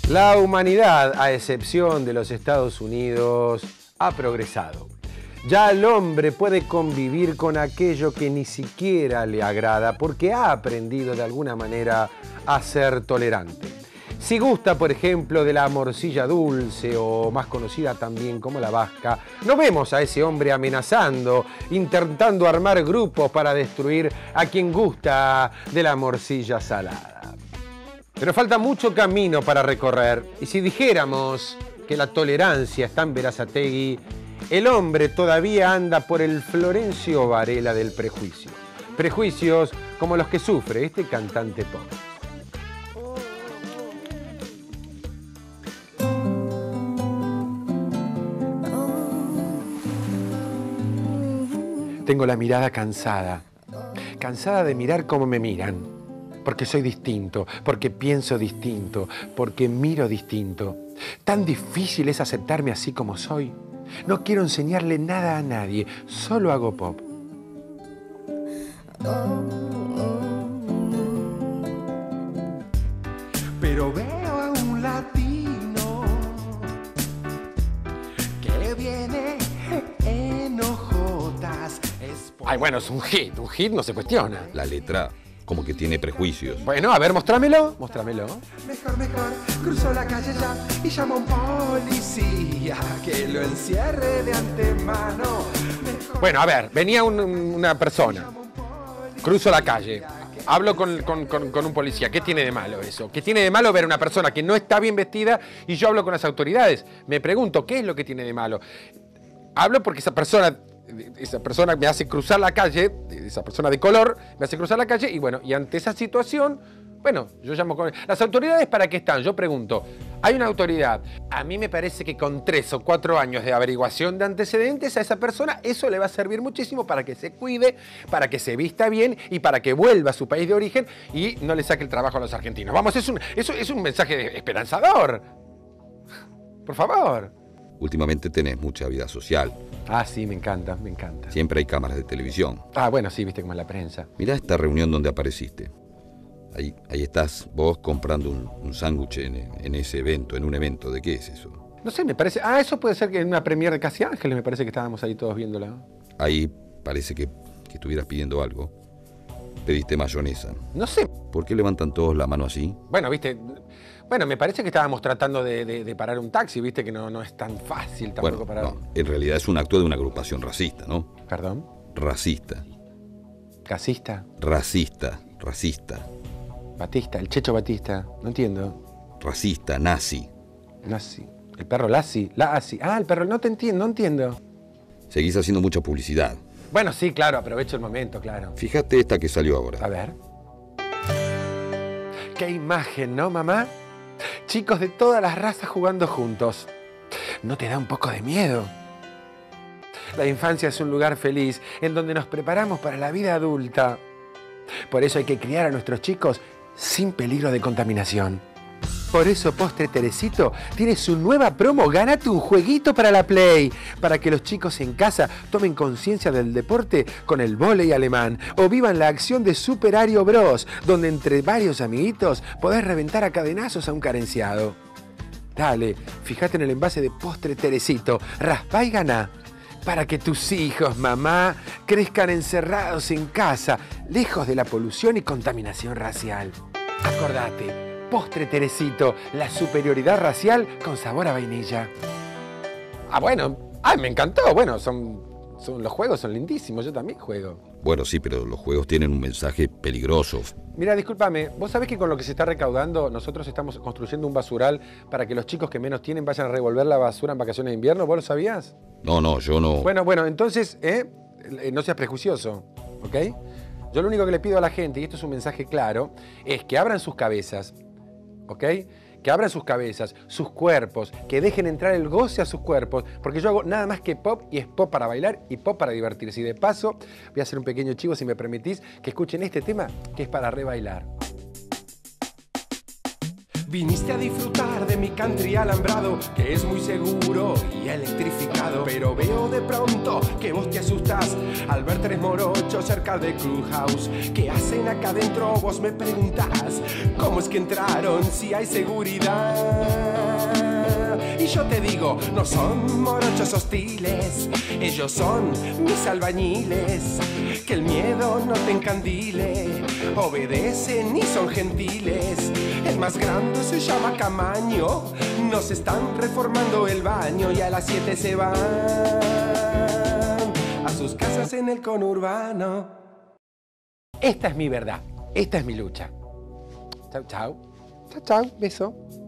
La humanidad, a excepción de los Estados Unidos, ha progresado. Ya el hombre puede convivir con aquello que ni siquiera le agrada porque ha aprendido de alguna manera a ser tolerante. Si gusta, por ejemplo, de la morcilla dulce o más conocida también como la vasca, no vemos a ese hombre amenazando, intentando armar grupos para destruir a quien gusta de la morcilla salada. Pero falta mucho camino para recorrer y si dijéramos que la tolerancia está en Berazategui, el hombre todavía anda por el Florencio Varela del prejuicio. Prejuicios como los que sufre este cantante pop. Tengo la mirada cansada. Cansada de mirar cómo me miran. Porque soy distinto, porque pienso distinto, porque miro distinto. Tan difícil es aceptarme así como soy. No quiero enseñarle nada a nadie, solo hago pop. Pero veo a un latino que viene en ojotas. Ay, bueno, es un hit no se cuestiona. La letra como que tiene prejuicios. Bueno, a ver, mostrámelo. Mostrámelo. Mejor, cruzó la calle ya y llama a un policía que lo encierre de antemano. Bueno, a ver, venía una persona, cruzo la calle, hablo con un policía. ¿Qué tiene de malo eso? ¿Qué tiene de malo ver a una persona que no está bien vestida y yo hablo con las autoridades? Me pregunto, ¿qué es lo que tiene de malo? Hablo porque esa persona me hace cruzar la calle, esa persona de color me hace cruzar la calle y bueno, y ante esa situación, bueno, yo llamo con... ¿Las autoridades para qué están? Yo pregunto, hay una autoridad. A mí me parece que con 3 o 4 años de averiguación de antecedentes a esa persona, eso le va a servir muchísimo para que se cuide, para que se vista bien y para que vuelva a su país de origen y no le saque el trabajo a los argentinos. Vamos, eso es un mensaje esperanzador. Por favor. Últimamente tenés mucha vida social. Ah, sí, me encanta, me encanta. Siempre hay cámaras de televisión. Ah, bueno, sí, viste como en la prensa. Mirá esta reunión donde apareciste. Ahí estás vos comprando un sándwich en ese evento, en un evento. ¿De qué es eso? No sé, me parece... Ah, eso puede ser que en una premiere de Casi Ángeles, me parece que estábamos ahí todos viéndola. Ahí parece que estuvieras pidiendo algo. Pediste mayonesa. No sé. ¿Por qué levantan todos la mano así? Bueno, viste... Bueno, me parece que estábamos tratando de parar un taxi, viste que no es tan fácil tampoco parar. No, en realidad es un acto de una agrupación racista, ¿no? ¿Perdón? Racista. ¿Casista? Racista. Batista, el Checho Batista, no entiendo. Racista, nazi. Nazi. El perro Lassi. Ah, el perro, no entiendo. Seguís haciendo mucha publicidad. Bueno, sí, claro, aprovecho el momento, claro. Fíjate esta que salió ahora. A ver. Qué imagen, ¿no, mamá? Chicos de todas las razas jugando juntos. ¿No te da un poco de miedo? La infancia es un lugar feliz en donde nos preparamos para la vida adulta. Por eso hay que criar a nuestros chicos sin peligro de contaminación. Por eso Postre Teresito tiene su nueva promo Gánate un jueguito para la Play, para que los chicos en casa tomen conciencia del deporte con el vóley alemán o vivan la acción de Super Ario Bros, donde entre varios amiguitos podés reventar a cadenazos a un carenciado. Dale, fíjate en el envase de Postre Teresito, raspá y ganá, para que tus hijos, mamá, crezcan encerrados en casa, lejos de la polución y contaminación racial. Acordate. Postre Teresito, la superioridad racial con sabor a vainilla. Ah, bueno. Ah, me encantó. Bueno, los juegos son lindísimos. Yo también juego. Bueno, sí, pero los juegos tienen un mensaje peligroso. Mira, discúlpame. ¿Vos sabés que con lo que se está recaudando nosotros estamos construyendo un basural para que los chicos que menos tienen vayan a revolver la basura en vacaciones de invierno? ¿Vos lo sabías? No, yo no... Bueno, entonces, no seas prejuicioso, ¿ok? Yo lo único que le pido a la gente, y esto es un mensaje claro, es que abran sus cabezas, ¿ok? Que abran sus cabezas, sus cuerpos, que dejen entrar el goce a sus cuerpos, porque yo hago nada más que pop y es pop para bailar y pop para divertirse. Y de paso, voy a hacer un pequeño chivo, si me permitís, que escuchen este tema que es para rebailar. Viniste a disfrutar de mi country alambrado, que es muy seguro y electrificado. Pero veo de pronto que vos te asustás al ver 3 morochos cerca del clubhouse. ¿Qué hacen acá adentro? Vos me preguntás. ¿Cómo es que entraron si hay seguridad? Y yo te digo, no son morochos hostiles, ellos son mis albañiles. Que el miedo no te encandile, obedecen y son gentiles. El más grande se llama Camaño, nos están reformando el baño y a las 7 se van a sus casas en el conurbano. Esta es mi verdad, esta es mi lucha. Chau, chau. Chau, chau, beso.